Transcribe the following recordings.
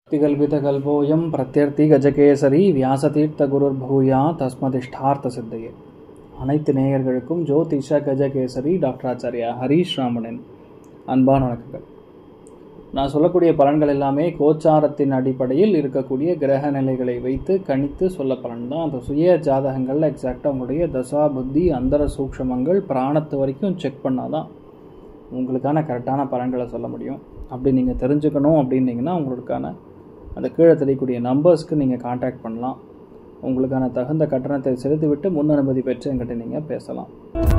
திகல்பிதகல்போயம் பிரத்யர்த்தி கஜகேசரி வியாசதீர்த்த குருர்பூயா தஸ்மதிஷ்டார்த்த சித்தையே. அனைத்து நேயர்களுக்கும் ஜோதிஷ கஜகேசரி டாக்டர் ஆச்சாரியா ஹரீஷ் ராமனின் அன்பான வணக்கங்கள். நான் சொல்லக்கூடிய பலன்கள் எல்லாமே கோச்சாரத்தின் அடிப்படையில் இருக்கக்கூடிய கிரக நிலைகளை வைத்து கணித்து சொல்ல பலன் தான். அந்த சுய ஜாதகங்களில் எக்ஸாக்டாக உங்களுடைய தசா புத்தி அந்தர சூக்ஷமங்கள் பிராணத்து வரைக்கும் செக் பண்ணாதான் உங்களுக்கான கரெக்டான பலன்களை சொல்ல முடியும். அப்படி நீங்கள் தெரிஞ்சுக்கணும் அப்படின்னீங்கன்னா உங்களுக்கான அந்த கீழே தெரியக்கூடிய நம்பர்ஸ்க்கு நீங்கள் கான்டாக்ட் பண்ணலாம். உங்களுக்கான தகுந்த கட்டணத்தை செலுத்திவிட்டு முன் அனுமதி பெற்று என்கிட்ட நீங்கள் பேசலாம்.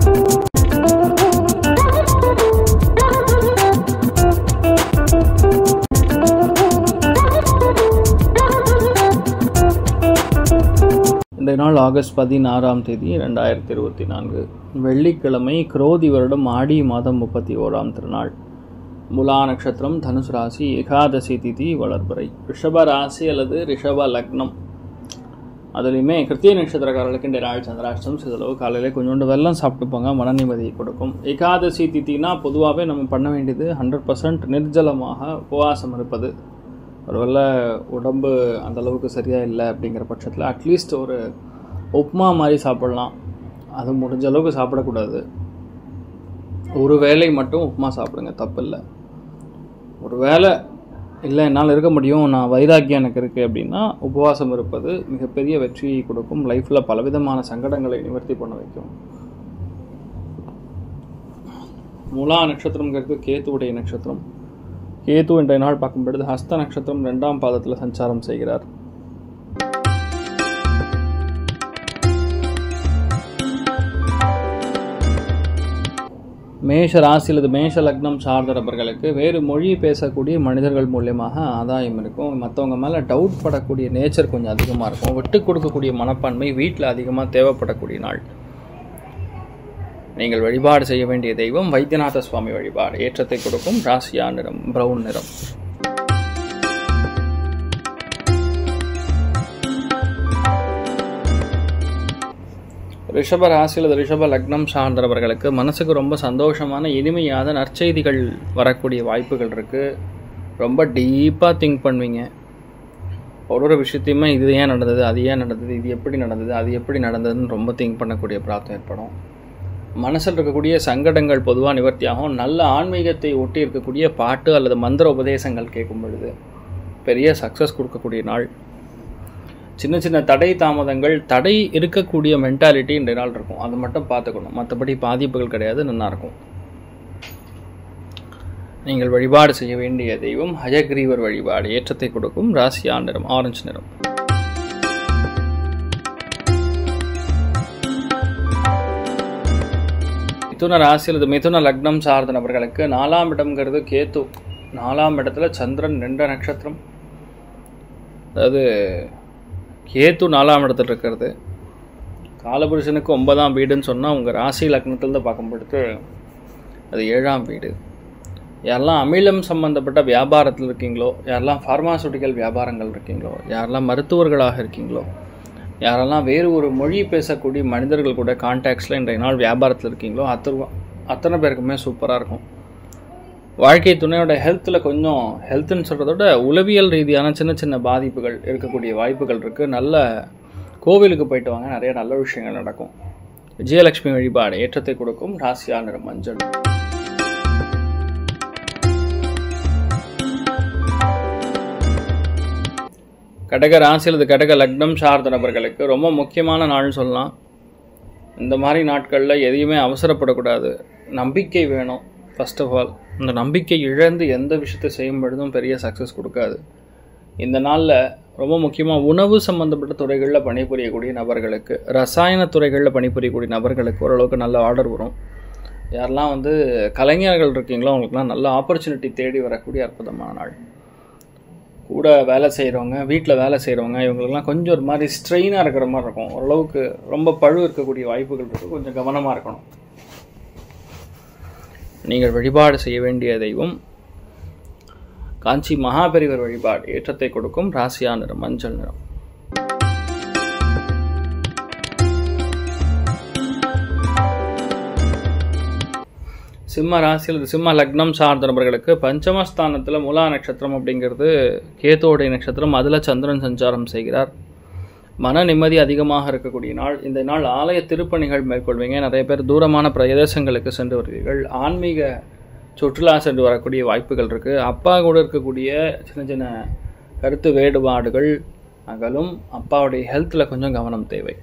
இன்றைய நாள் ஆகஸ்ட் 16 2024 வெள்ளிக்கிழமை, குரோதி வருடம் ஆடி மாதம் 31 திருநாள், முலா நட்சத்திரம், தனுசு ராசி, ஏகாதசி திதி, வளர்பிறை. ரிஷப ராசி அல்லது ரிஷப லக்னம், அதுலேயுமே கிருத்திய நட்சத்திரக்காரர்களுக்கு இந்த நாள் சந்திராஷ்டம். சிதளவு காலையில் கொஞ்சோண்டு வெல்லம் சாப்பிட்டு போங்க, மன நிம்மதியை கொடுக்கும். ஏகாதசி திதினா பொதுவாகவே நம்ம பண்ண வேண்டியது 100% நிர்ஜலமாக உபவாசம் இருப்பது. ஒருவேளை உடம்பு அந்தளவுக்கு சரியாக இல்லை அப்படிங்கிற பட்சத்தில் அட்லீஸ்ட் ஒரு உப்மா மாதிரி சாப்பிட்லாம். அது முடிஞ்ச அளவுக்கு சாப்பிடக்கூடாது. ஒரு வேளை மட்டும் உப்மா சாப்பிடுங்க, தப்பு இல்லை. ஒரு வேளை இல்லை என்னால் இருக்க முடியும், நான் வைராக்கியம் எனக்கு இருக்குது அப்படின்னா உபவாசம் இருப்பது மிகப்பெரிய வெற்றியை கொடுக்கும். லைஃப்பில் பலவிதமான சங்கடங்களை நிவர்த்தி பண்ண வைக்கும். முலா நட்சத்திரங்கிறது கேத்துவுடைய நட்சத்திரம். கேத்து இன்றைய நாள் பார்க்கும்பொழுது ஹஸ்த நட்சத்திரம் 2ஆம் பாதத்தில் சஞ்சாரம் செய்கிறார். மேஷ ராசி அல்லது மேஷ லக்னம் சார்ந்த நபர்களுக்கு வேறு மொழி பேசக்கூடிய மனிதர்கள் மூலியமாக ஆதாயம் இருக்கும். மற்றவங்க மேலே டவுட் படக்கூடிய நேச்சர் கொஞ்சம் அதிகமாக இருக்கும். விட்டு கொடுக்கக்கூடிய மனப்பான்மை வீட்டில் அதிகமாக தேவைப்படக்கூடிய நாள். நீங்கள் வழிபாடு செய்ய வேண்டிய தெய்வம் வைத்தியநாத சுவாமி வழிபாடு. ஏற்றத்தை கொடுக்கும். ராசியா நிறம் பிரவுன் நிறம். ரிஷப ராசி அல்லது ரிஷப லக்னம் சார்ந்தவர்களுக்கு மனசுக்கு ரொம்ப சந்தோஷமான இனிமையான நற்செய்திகள் வரக்கூடிய வாய்ப்புகள் இருக்குது. ரொம்ப டீப்பாக திங்க் பண்ணுவீங்க. ஒரு விஷயத்தையுமே இது ஏன் நடந்தது, அது ஏன் நடந்தது, இது எப்படி நடந்தது, அது எப்படி நடந்ததுன்னு ரொம்ப திங்க் பண்ணக்கூடிய பிராப்தம் ஏற்படும். மனசில் இருக்கக்கூடிய சங்கடங்கள் பொதுவாக நிவர்த்தியாகும். நல்ல ஆன்மீகத்தை ஒட்டி இருக்கக்கூடிய பாட்டு அல்லது மந்திர உபதேசங்கள் கேட்கும் பொழுது பெரிய சக்ஸஸ் கொடுக்கக்கூடிய நாள். சின்ன சின்ன தடை தாமதங்கள், தடை இருக்கக்கூடிய மென்டாலிட்டி இன்றைய நாள் இருக்கும். அது மட்டும் பார்த்துக்கணும். மற்றபடி பாதிப்புகள் கிடையாது, நல்லாயிருக்கும். நீங்கள் வழிபாடு செய்ய வேண்டிய தெய்வம் ஹயக்ரீவர் வழிபாடு. ஏற்றத்தை கொடுக்கும். ராசியா நிறம் ஆரஞ்சு நிறம். மிதுன ராசி அல்லது மிதுன லக்னம் சார்ந்த நபர்களுக்கு 4ஆம் இடம்ங்கிறது கேத்து. 4ஆம் இடத்துல சந்திரன் நின்ற நட்சத்திரம். அதாவது கேத்து 4ஆம் இடத்துல இருக்கிறது. காலபுருஷனுக்கு 9ஆம் வீடுன்னு சொன்னால் உங்கள் ராசி லக்னத்தில்தான் பார்க்கும்பொழுது அது 7ஆம் வீடு. யாரெல்லாம் அமிலம் சம்பந்தப்பட்ட வியாபாரத்தில் இருக்கீங்களோ, யாரெல்லாம் ஃபார்மாசூட்டிக்கல் வியாபாரங்கள் இருக்கீங்களோ, யாரெல்லாம் மருத்துவர்களாக இருக்கீங்களோ, யாரெல்லாம் வேறு ஒரு மொழி பேசக்கூடிய மனிதர்கள் கூட கான்டாக்ட்ஸில் இன்றைய நாள் வியாபாரத்தில் இருக்கீங்களோ அத்தனை பேருக்குமே சூப்பராக இருக்கும். வாழ்க்கை துணையோட ஹெல்த்தில் கொஞ்சம் ஹெல்த்துன்னு சொல்கிறத விட உளவியல் ரீதியான சின்ன சின்ன பாதிப்புகள் இருக்கக்கூடிய வாய்ப்புகள் இருக்குது. நல்ல கோவிலுக்கு போயிட்டு வாங்க, நிறைய நல்ல விஷயங்கள் நடக்கும். விஜயலட்சுமி வழிபாடு. ஏற்றத்தை கொடுக்கும். ராசியா நிறம் மஞ்சள். கடக ராசி அல்லது கடக லக்னம் சார்ந்த நபர்களுக்கு ரொம்ப முக்கியமான நாள்னு சொல்லலாம். இந்த மாதிரி நாட்களில் எதையுமே அவசரப்படக்கூடாது. நம்பிக்கை வேணும். ஃபர்ஸ்ட் ஆஃப் ஆல் இந்த நம்பிக்கை இழந்து எந்த விஷயத்தை செய்யும் பொழுதும் பெரிய சக்ஸஸ் கொடுக்காது. இந்த நாளில் ரொம்ப முக்கியமாக உணவு சம்மந்தப்பட்ட துறைகளில் பணிபுரியக்கூடிய நபர்களுக்கு, ரசாயன துறைகளில் பணிபுரியக்கூடிய நபர்களுக்கு ஓரளவுக்கு நல்ல ஆர்டர் வரும். யாரெல்லாம் கலைஞர்கள் இருக்கீங்களோ அவங்களுக்குலாம் நல்ல ஆப்பர்ச்சுனிட்டி தேடி வரக்கூடிய அற்புதமான நாள். கூட வேலை செய்கிறவங்க, வீட்டில் வேலை செய்கிறவங்க, இவங்களுக்கெல்லாம் கொஞ்சம் ஒரு மாதிரி ஸ்ட்ரெயினாக இருக்கிற மாதிரி இருக்கும். ஓரளவுக்கு ரொம்ப பழு இருக்கக்கூடிய வாய்ப்புகள் இருக்குது. கொஞ்சம் கவனமாக இருக்கணும். நீங்கள் வழிபாடு செய்ய வேண்டிய தெய்வம் காஞ்சி மகாபெரிவர் வழிபாடு. ஏற்றத்தை கொடுக்கும். ராசியா நிறம் மஞ்சள் நிறம். சிம்ம ராசியில் சிம்ம லக்னம் சார்ந்த நபர்களுக்கு பஞ்சமஸ்தானத்தில் மூலா நட்சத்திரம் அப்படிங்கிறது கேத்துவோடைய நட்சத்திரம். அதில் சந்திரன் சஞ்சாரம் செய்கிறார். மன நிம்மதி அதிகமாக இருக்கக்கூடிய நாள். இந்த நாள் ஆலய திருப்பணிகள் மேற்கொள்வீங்க. நிறைய பேர் தூரமான பிரதேசங்களுக்கு சென்று வருவீர்கள். ஆன்மீக சுற்றுலா சென்று வரக்கூடிய வாய்ப்புகள் இருக்குது. அப்பா கூட இருக்கக்கூடிய சின்ன சின்ன கருத்து வேறுபாடுகள் அகலும். அப்பாவுடைய ஹெல்த்தில் கொஞ்சம் கவனம் தேவை.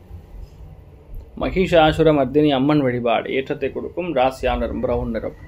மகிஷாசுர மர்தினி அம்மன் வழிபாடு ஏற்றத்தை கொடுக்கும். ராசியான நிறம் பிரவுன் நிறம்.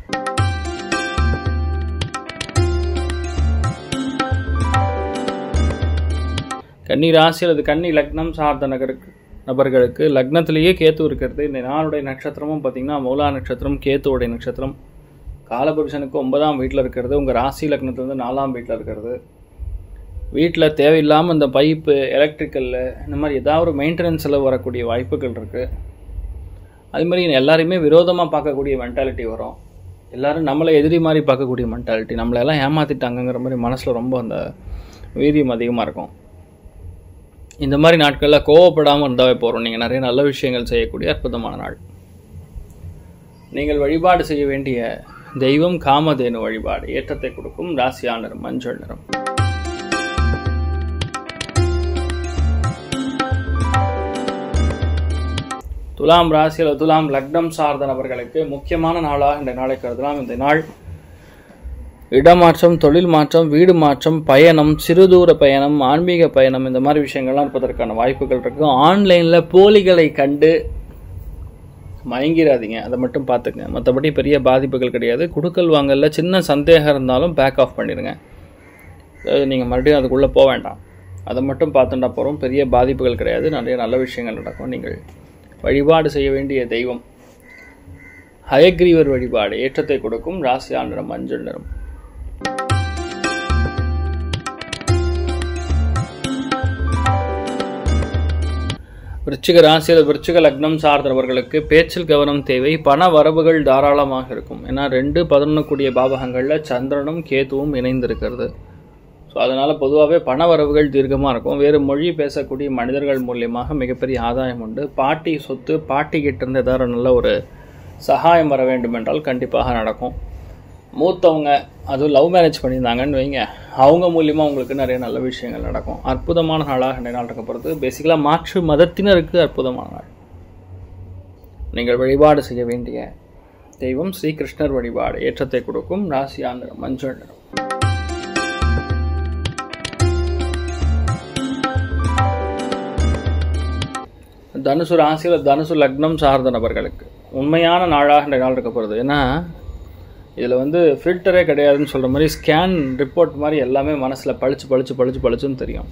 கன்னி ராசி அல்லது கன்னி லக்னம் சார்ந்த நபர்களுக்கு லக்னத்திலேயே கேத்து இருக்கிறது. இந்த நாளுடைய நட்சத்திரமும் பார்த்திங்கன்னா மூலா நட்சத்திரம், கேத்துவோடைய நட்சத்திரம். காலபுருஷனுக்கு 9ஆம் வீட்டில் இருக்கிறது. உங்கள் ராசி லக்னத்துலேருந்து 4ஆம் வீட்டில் இருக்கிறது. வீட்டில் தேவையில்லாமல் இந்த பைப்பு, எலக்ட்ரிக்கலில் இந்த மாதிரி ஏதாவது ஒரு மெயின்டெனன்ஸில் வரக்கூடிய வாய்ப்புகள் இருக்குது. அது மாதிரி எல்லாரையுமே விரோதமாக பார்க்கக்கூடிய மென்டாலிட்டி வரும். எல்லோரும் நம்மளை எதிரி மாதிரி பார்க்கக்கூடிய மென்டாலிட்டி, நம்மளெல்லாம் ஏமாற்றிட்டாங்கங்கிற மாதிரி மனசில் ரொம்ப அந்த வீரியம் அதிகமாக இருக்கும். இந்த மாதிரி நாட்களில் கோவப்படாமல் இருந்தாவே போகிறோம். நீங்கள் நிறைய நல்ல விஷயங்கள் செய்யக்கூடிய அற்புதமான நாள். நீங்கள் வழிபாடு செய்ய வேண்டிய தெய்வம் காமதேனு வழிபாடு ஏற்றத்தை கொடுக்கும். ராசியான நிறம் மஞ்சள் நிறம். துலாம் ராசியில் துலாம் லக்னம் சார்ந்த நபர்களுக்கு முக்கியமான நாளாக இந்த நாளை கருதலாம். இந்த நாள் இடமாற்றம், தொழில் மாற்றம், வீடு மாற்றம், பயணம், சிறுதூர பயணம், ஆன்மீக பயணம், இந்த மாதிரி விஷயங்கள்லாம் இருப்பதற்கான வாய்ப்புகள் இருக்குது. ஆன்லைனில் போலிகளை கண்டு மயங்கிடாதீங்க, அதை மட்டும் பார்த்துக்குங்க. மற்றபடி பெரிய பாதிப்புகள் கிடையாது. குடுக்கல் வாங்கல சின்ன சந்தேகம் இருந்தாலும் பேக் ஆஃப் பண்ணிடுங்க. அதாவது நீங்கள் மறுபடியும் அதுக்குள்ளே போக வேண்டாம். அதை மட்டும் பார்த்துட்டா போகிறோம். பெரிய பாதிப்புகள் கிடையாது. நிறைய நல்ல விஷயங்கள் நடக்கும். நீங்கள் வழிபாடு செய்ய வேண்டிய தெய்வம் ஹயக்ரீவர் வழிபாடு ஏற்றத்தை கொடுக்கும். ராசியான நிறம் மஞ்சள் நிறம். விருச்சிக ராசியில் விருச்சிக லக்னம் சார்ந்தவர்களுக்கு பேச்சில் கவனம் தேவை. பண வரவுகள் தாராளமாக இருக்கும். ஏன்னா 2, 11 கூடிய பாவகங்களில் சந்திரனும் கேத்துவும் இணைந்திருக்கிறது. ஸோ அதனால் பொதுவாகவே பண வரவுகள் தீர்க்கமாக இருக்கும். வேறு மொழி பேசக்கூடிய மனிதர்கள் மூலியமாக மிகப்பெரிய ஆதாயம் உண்டு. பாட்டி சொத்து, பாட்டிக்கிட்ட இருந்து ஏதாவது நல்ல ஒரு சகாயம் வர வேண்டும் என்றால் கண்டிப்பாக நடக்கும். மூத்தவங்க அதுவும் லவ் மேரேஜ் பண்ணியிருந்தாங்கன்னு வைங்க, அவங்க மூலியமாக உங்களுக்கு நிறைய நல்ல விஷயங்கள் நடக்கும். அற்புதமான நாளாக இந்த நாள் இருக்கப்படுது. பேசிக்கலாக மாற்று மதத்தினருக்கு அற்புதமான நாள். நீங்கள் வழிபாடு செய்ய வேண்டிய தெய்வம் ஸ்ரீகிருஷ்ணர் வழிபாடு ஏற்றத்தை கொடுக்கும். ராசியான நிறம் மஞ்சள் நிறம். தனுசு ராசியில் தனுசு லக்னம் சார்ந்த நபர்களுக்கு உண்மையான நாளாக இந்த நாள் இருக்கப்படுது. ஏன்னா இதில் ஃபில்டரே கிடையாதுன்னு சொல்கிற மாதிரி ஸ்கேன் ரிப்போர்ட் மாதிரி எல்லாமே மனசில் பளிச்சுன்னு தெரியும்.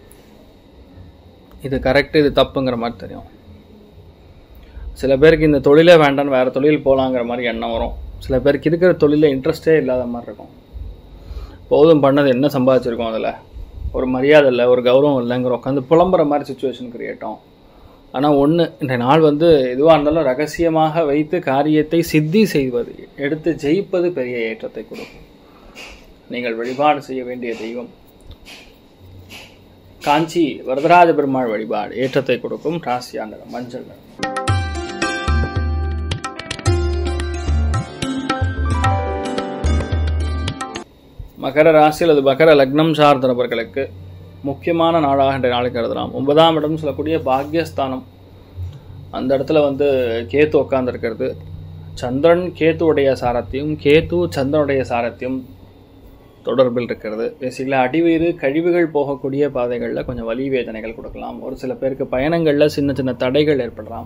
இது கரெக்டு, இது தப்புங்கிற மாதிரி தெரியும். சில பேருக்கு இந்த தொழிலே வேண்டான்னு வேறு தொழில் போகலாங்கிற மாதிரி எண்ணம் வரும். சில பேருக்கு இருக்கிற தொழிலில் இன்ட்ரெஸ்டே இல்லாத மாதிரி இருக்கும். போதும் பண்ணது என்ன சம்பாதிச்சிருக்கோம், அதில் ஒரு மரியாதை இல்லை, ஒரு கௌரவம் இல்லைங்கிற உட்காந்து புலம்புற மாதிரி சுச்சுவேஷன் கிரியேட் ஆகும். ஆனால் இந்த நாள் எதுவாக இருந்தாலும் ரகசியமாக வைத்து காரியத்தை சித்தி செய்வது, எடுத்து ஜெயிப்பது பெரிய ஏற்றத்தை கொடுக்கும். நீங்கள் வழிபாடு செய்ய வேண்டிய தெய்வம் காஞ்சி வரதராஜ பெருமாள் வழிபாடு ஏற்றத்தை கொடுக்கும். ராசியான நிறம் மஞ்சள் நிறம். மகர ராசியில் அது மகர லக்னம் சார்ந்த நபர்களுக்கு முக்கியமான நாளாக இன்றைய நாளை கருதலாம். 9ஆம் இடம் சொல்லக்கூடிய பாக்யஸ்தானம், அந்த இடத்துல கேத்து உட்கார்ந்துருக்கிறது. சந்திரன் கேத்துவுடைய சாரத்தையும் கேத்து சந்திரனுடைய சாரத்தையும் தொடர்பில் இருக்கிறது. பேசிக்கலாக அடிவயிறு கழிவுகள் போகக்கூடிய பாதைகளில் கொஞ்சம் வலி வேதனைகள் கொடுக்கலாம். ஒரு சில பேருக்கு பயணங்களில் சின்ன சின்ன தடைகள் ஏற்படலாம்.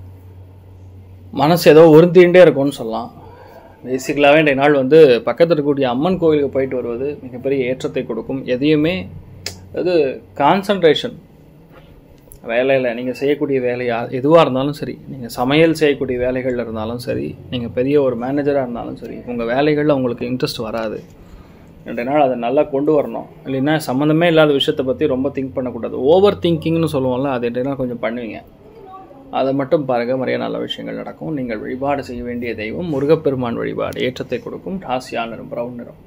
மனசு ஏதோ உறுத்திகிட்டே இருக்கும்னு சொல்லலாம். பேசிக்கலாகவே இன்றைய நாள் பக்கத்தில் இருக்கக்கூடிய அம்மன் கோவிலுக்கு போயிட்டு வருவது மிகப்பெரிய ஏற்றத்தை கொடுக்கும். எதையுமே கான்சன்ட்ரேஷன், வேலையில் நீங்கள் செய்யக்கூடிய வேலையாக எதுவாக இருந்தாலும் சரி, நீங்கள் சமையல் செய்யக்கூடிய வேலைகளில் இருந்தாலும் சரி, நீங்கள் பெரிய ஒரு மேனேஜராக இருந்தாலும் சரி, உங்கள் வேலைகளில் உங்களுக்கு இன்ட்ரெஸ்ட் வராது. ரெண்டு நாள் அதை நல்லா கொண்டு வரணும். இல்லைன்னா சம்மந்தமே இல்லாத விஷயத்தை பற்றி ரொம்ப திங்க் பண்ணக்கூடாது. ஓவர் திங்கிங்னு சொல்லுவோம்ல, அது ரெண்டு நாள் கொஞ்சம் பண்ணுவீங்க. அதை மட்டும் பாருங்கள், நிறைய நல்ல விஷயங்கள் நடக்கும். நீங்கள் வழிபாடு செய்ய வேண்டிய தெய்வம் முருகப்பெருமான் வழிபாடு ஏற்றத்தை கொடுக்கும். ராசியான நிறம் பிரவுன் நிறம்.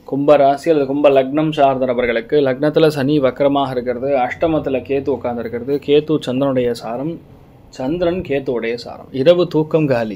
கும்ப ராசி அல்லது கும்ப லக்னம் சார்ந்த நபர்களுக்கு லக்னத்தில் சனி வக்கரமாக இருக்கிறது, அஷ்டமத்தில் கேத்து உட்கார்ந்து இருக்கிறது, கேத்து சந்திரனுடைய சாரம், சந்திரன் கேத்துவுடைய சாரம். இரவு தூக்கம் காலி.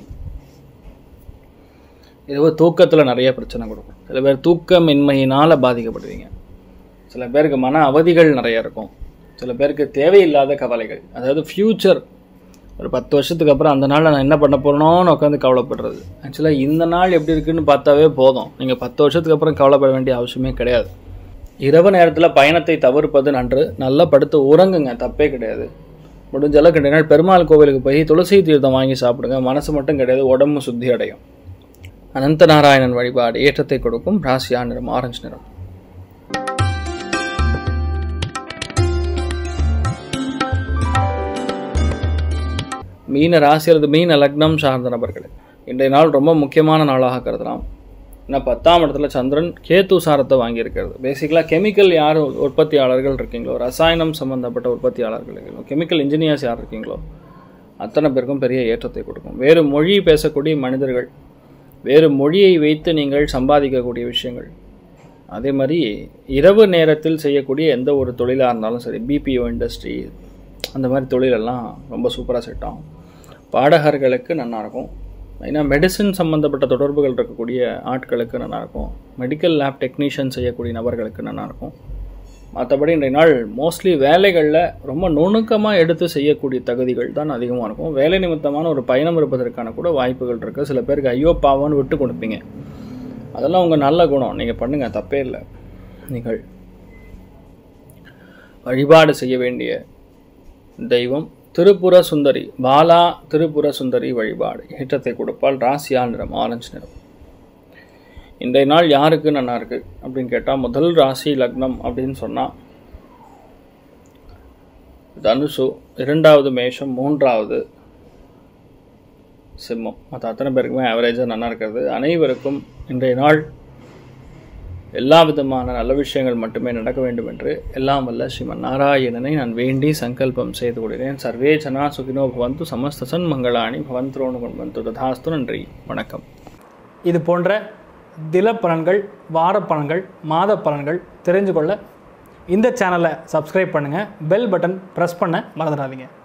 இரவு தூக்கத்தில் நிறைய பிரச்சனை கொடுக்கும். சில பேர் தூக்கமின்மையினால் பாதிக்கப்படுவீங்க. சில பேருக்கு மன அவதிகள் நிறைய இருக்கும். சில பேருக்கு தேவையில்லாத கவலைகள், அதாவது ஃப்யூச்சர், ஒரு 10 வருஷத்துக்கு அப்புறம் அந்த நாளில் நான் என்ன பண்ண போகிறேனோன்னு உட்காந்து கவலைப்படுறது. ஆக்சுவலாக இந்த நாள் எப்படி இருக்குன்னு பார்த்தாவே போதும். நீங்கள் 10 வருஷத்துக்கு அப்புறம் கவலைப்பட வேண்டிய அவசியமே கிடையாது. இரவு நேரத்தில் பயணத்தை தவிர்ப்பது நன்று. நல்லா படுத்து உறங்குங்க, தப்பே கிடையாது. முடிஞ்ச அளவுக்கு 2 நாள் பெருமாள் கோவிலுக்கு போய் துளசி தீர்த்தம் வாங்கி சாப்பிடுங்க. மனசு மட்டும் கிடையாது, உடம்பு சுத்தி அடையும். அனந்த நாராயணன் வழிபாடு ஏற்றத்தை கொடுக்கும். ராசியா நிறம் ஆரஞ்சு நிறம். மீன ராசி அல்லது மீன லக்னம் சார்ந்த நபர்கள் இன்றைய நாள் ரொம்ப முக்கியமான நாளாக கருதலாம். ஏன்னா 10ஆம் இடத்துல சந்திரன் கேத்து சாரத்தை வாங்கியிருக்கிறது. பேசிக்கலாக கெமிக்கல் யார் உற்பத்தியாளர்கள் இருக்கீங்களோ, ரசாயனம் சம்பந்தப்பட்ட உற்பத்தியாளர்கள் இருக்கீங்களோ, கெமிக்கல் இன்ஜினியர்ஸ் யார் இருக்கீங்களோ, அத்தனை பேருக்கும் பெரிய ஏற்றத்தை கொடுக்கும். வேறு மொழி பேசக்கூடிய மனிதர்கள், வேறு மொழியை வைத்து நீங்கள் சம்பாதிக்கக்கூடிய விஷயங்கள், அதே மாதிரி இரவு நேரத்தில் செய்யக்கூடிய எந்த ஒரு தொழிலாக இருந்தாலும் சரி, பிபிஓ இண்டஸ்ட்ரி அந்த மாதிரி தொழிலெல்லாம் ரொம்ப சூப்பராக செட் ஆகும். பாடகர்களுக்கு நல்லாயிருக்கும். ஏன்னா மெடிசன் சம்மந்தப்பட்ட தொடர்புகள் இருக்கக்கூடிய ஆட்களுக்கு நல்லாயிருக்கும். மெடிக்கல் லேப் டெக்னீஷியன் செய்யக்கூடிய நபர்களுக்கு நல்லாயிருக்கும். மற்றபடி இன்றைய நாள் மோஸ்ட்லி வேலைகளில் ரொம்ப நுணுக்கமாக எடுத்து செய்யக்கூடிய தகுதிகள் தான் அதிகமாக இருக்கும். வேலை நிமித்தமான ஒரு பயணம் இருப்பதற்கான கூட வாய்ப்புகள் இருக்குது. சில பேருக்கு ஐயோ பாவம்னு விட்டு கொடுப்பீங்க. அதெல்லாம் உங்கள் நல்ல குணம், நீங்கள் பண்ணுங்கள், தப்பே இல்லை. நீங்கள் வழிபாடு செய்ய வேண்டிய தெய்வம் திரிபுர சுந்தரி, பாலா திரிபுர சுந்தரி வழிபாடு ஏற்றத்தை கொடுப்பால். ராசியா நிறம் ஆரஞ்சு நிறம். இன்றைய நாள் யாருக்கு நல்லா இருக்கு அப்படின்னு கேட்டால், முதல் ராசி லக்னம் அப்படின்னு சொன்னால் தனுசு, 2வது மேஷம், 3வது சிம்மம். மற்ற அத்தனை பேருக்குமே ஆவரேஜாக நல்லா இருக்கிறது. அனைவருக்கும் இன்றைய நாள் எல்லா விதமான நல்ல விஷயங்கள் மட்டுமே நடக்க வேண்டும் என்று எல்லாம் வல்ல ஸ்ரீமன் நாராயணனை நான் வேண்டி சங்கல்பம் செய்து கொள்கிறேன். சர்வே ஜனா சுகினோ பவந்து, சமஸ்த சன்மங்களாணி பவந்தோனு கொண்டு ததாஸ்து. நன்றி, வணக்கம். இது போன்ற தில பலன்கள், வார பலன்கள், மாத பலன்கள் தெரிஞ்சு கொள்ள இந்த சேனலை சப்ஸ்கிரைப் பண்ணுங்கள். பெல் பட்டன் ப்ரெஸ் பண்ண மறந்துடாதீங்க.